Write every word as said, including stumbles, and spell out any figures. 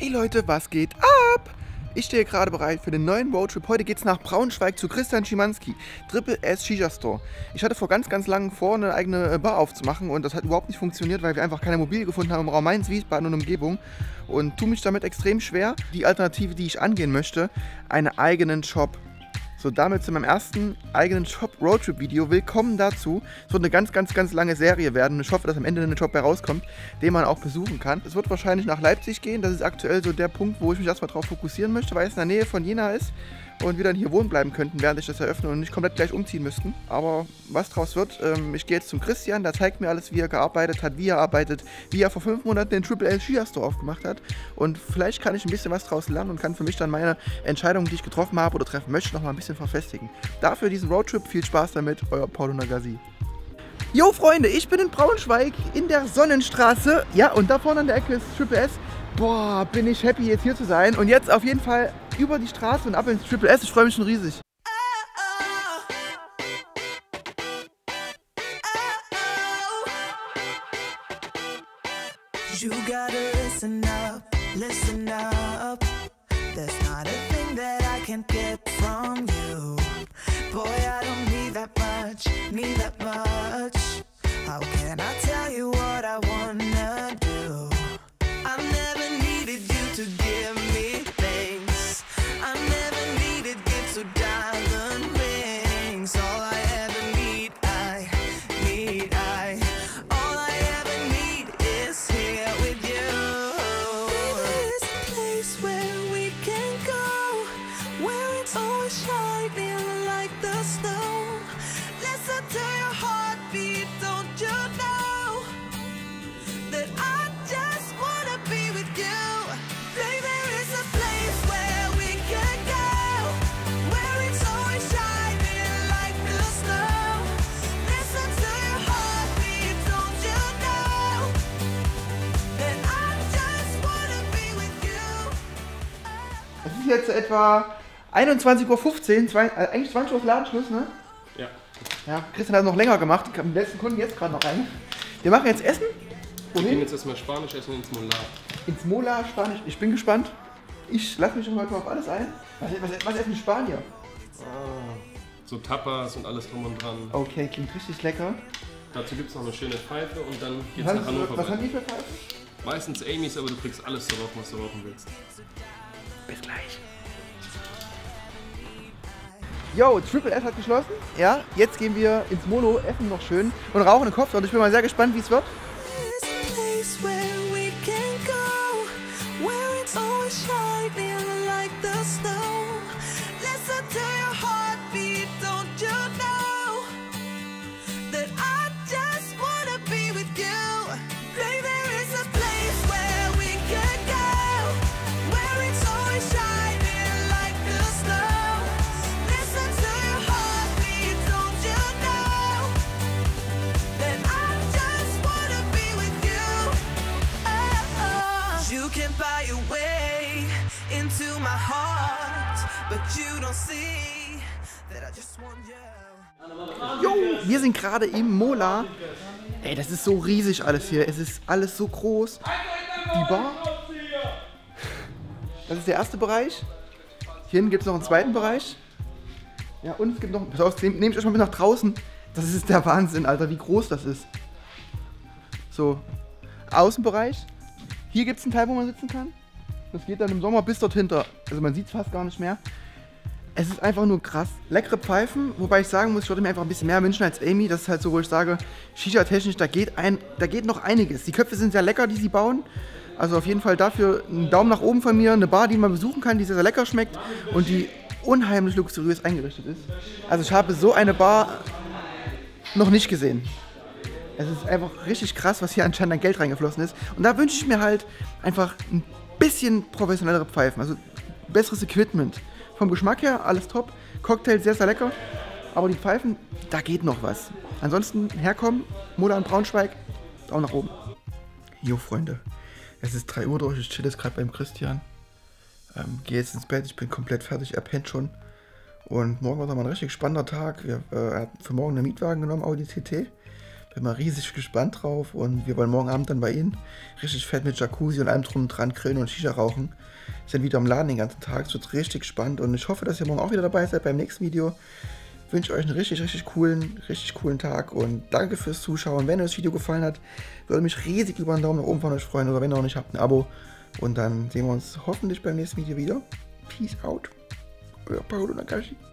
Hey Leute, was geht ab? Ich stehe gerade bereit für den neuen Roadtrip. Heute geht es nach Braunschweig zu Christian Schimanski, Triple S Shisha Store. Ich hatte vor ganz, ganz langem vor, eine eigene Bar aufzumachen und das hat überhaupt nicht funktioniert, weil wir einfach keine Immobilie gefunden haben im Raum Mainz, Wiesbaden und Umgebung und tue mich damit extrem schwer. Die Alternative, die ich angehen möchte, einen eigenen Shop. So, damit zu meinem ersten eigenen Shop-Roadtrip-Video. Willkommen dazu. Es wird eine ganz, ganz, ganz lange Serie werden. Ich hoffe, dass am Ende ein Shop herauskommt, den man auch besuchen kann. Es wird wahrscheinlich nach Leipzig gehen. Das ist aktuell so der Punkt, wo ich mich erstmal drauf fokussieren möchte, weil es in der Nähe von Jena ist und wir dann hier wohnen bleiben könnten, während ich das eröffne und nicht komplett gleich umziehen müssten. Aber was draus wird, ähm, ich gehe jetzt zum Christian, der zeigt mir alles, wie er gearbeitet hat, wie er arbeitet, wie er vor fünf Monaten den Triple S Shisha Store aufgemacht hat. Und vielleicht kann ich ein bisschen was draus lernen und kann für mich dann meine Entscheidungen, die ich getroffen habe oder treffen möchte, noch mal ein bisschen verfestigen. Dafür diesen Roadtrip, viel Spaß damit, euer Paulo Nagasi. Jo Freunde, ich bin in Braunschweig in der Sonnenstraße. Ja, und da vorne an der Ecke ist Triple S. Boah, bin ich happy jetzt hier zu sein. Und jetzt auf jeden Fall über die Straße und ab ins Triple S. Ich freue mich schon riesig. You gotta listen up, listen up. There's not a thing that I can't get from you. Boy, I don't need that much, need that much. How can I tell you what I wanna do? I never needed you to give me things. I never needed gifts or diamond rings. All I ever need, I need, I. All I ever need is here with you. There's a place where we can go, where it's always shining like the snow. Listen to your heartbeat, don't you know that I just wanna be with you? Baby, there is a place where we can go, where it's always shining like the snow. Listen to your heartbeat, don't you know that I just wanna be with you? Es ist jetzt etwa einundzwanzig Uhr fünfzehn, zwei, äh, eigentlich zwanzig Uhr ist Ladenschluss, ne? Ja. Ja, Christian hat noch länger gemacht. Ich habe den letzten Kunden jetzt gerade noch rein. Wir machen jetzt Essen. Wir Wohin? gehen jetzt erstmal Spanisch essen ins Molar. Ins Mola, Spanisch. Ich bin gespannt. Ich lasse mich schon heute mal auf alles ein. Was, was, was essen die Spanier? Ah, so Tapas und alles drum und dran. Okay, klingt richtig lecker. Dazu gibt es noch eine schöne Pfeife und dann geht's Was, nach Hannover. was haben weiter. die für Pfeifen? Meistens Amy's, aber du kriegst alles zu rauchen, was du rauchen willst. Bis gleich. Yo, Triple S hat geschlossen. Ja, jetzt gehen wir ins Molo, essen noch schön und rauchen den Kopf. Und ich bin mal sehr gespannt, wie es wird. There's a place where we can go, where it's always shining like the snow. Listen to your heartbeat, don't you know that I just wanna be with you? Baby, there is a place where we can go, where it's always shining like the snow. Listen to your heartbeat, don't you know that I just wanna be with you? Oh, oh. You can buy your way into my heart, but you don't see that I just want you. Jo, wir sind gerade im Mola. Ey, das ist so riesig alles hier. Es ist alles so groß. Die Bar. Das ist der erste Bereich. Hier hinten gibt es noch einen zweiten Bereich. Ja, und es gibt noch... Pass auf, nehme ich euch mal mit nach draußen. Das ist der Wahnsinn, Alter, wie groß das ist. So, Außenbereich. Hier gibt es einen Teil, wo man sitzen kann. Das geht dann im Sommer bis dort hinter. Also man sieht es fast gar nicht mehr. Es ist einfach nur krass. Leckere Pfeifen, wobei ich sagen muss, ich würde mir einfach ein bisschen mehr wünschen als Amy. Das ist halt so, wo ich sage, Shisha-technisch, da geht, ein, da geht noch einiges. Die Köpfe sind sehr lecker, die sie bauen. Also auf jeden Fall dafür einen Daumen nach oben von mir. Eine Bar, die man besuchen kann, die sehr, sehr lecker schmeckt und die unheimlich luxuriös eingerichtet ist. Also ich habe so eine Bar noch nicht gesehen. Es ist einfach richtig krass, was hier anscheinend an Geld reingeflossen ist. Und da wünsche ich mir halt einfach ein bisschen professionellere Pfeifen. Also besseres Equipment. Vom Geschmack her alles top. Cocktail sehr, sehr lecker. Aber die Pfeifen, da geht noch was. Ansonsten herkommen, Mola und Braunschweig, Daumen nach oben. Jo Freunde, es ist drei Uhr durch, ich chill jetzt gerade beim Christian. Ähm, Gehe jetzt ins Bett, ich bin komplett fertig, er pennt schon. Und morgen wird nochmal ein richtig spannender Tag. Wir, äh, er hat für morgen einen Mietwagen genommen, Audi T T. Bin mal riesig gespannt drauf und wir wollen morgen Abend dann bei Ihnen richtig fett mit Jacuzzi und allem drum und dran grillen und Shisha rauchen. Wir sind wieder am Laden den ganzen Tag, es wird richtig spannend und ich hoffe, dass ihr morgen auch wieder dabei seid beim nächsten Video. Ich wünsche euch einen richtig, richtig coolen, richtig coolen Tag und danke fürs Zuschauen. Wenn euch das Video gefallen hat, würde mich riesig über einen Daumen nach oben von euch freuen oder wenn ihr noch nicht habt, ein Abo. Und dann sehen wir uns hoffentlich beim nächsten Video wieder. Peace out. Euer Paolo Nakashi.